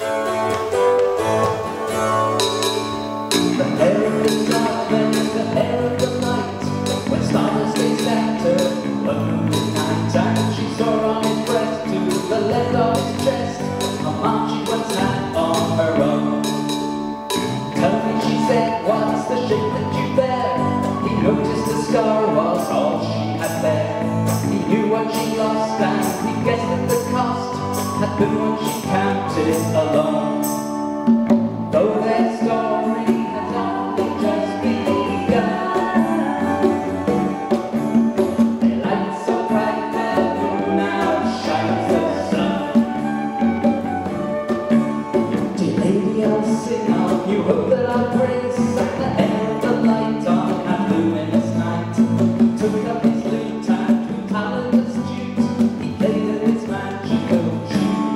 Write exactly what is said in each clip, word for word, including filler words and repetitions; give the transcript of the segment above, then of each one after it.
Noticed the scar was all she had there. He knew what she lost and he guessed at the cost had been what she counted alone. Though their story had only just begun, they light so bright their moon outshines the sun. Dear lady, I'll sing of you, hope that I'll praise at the end of the light on luminous night. Took up his lute and with talent astute he played at his magical tune.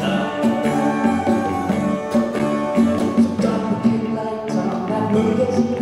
Moving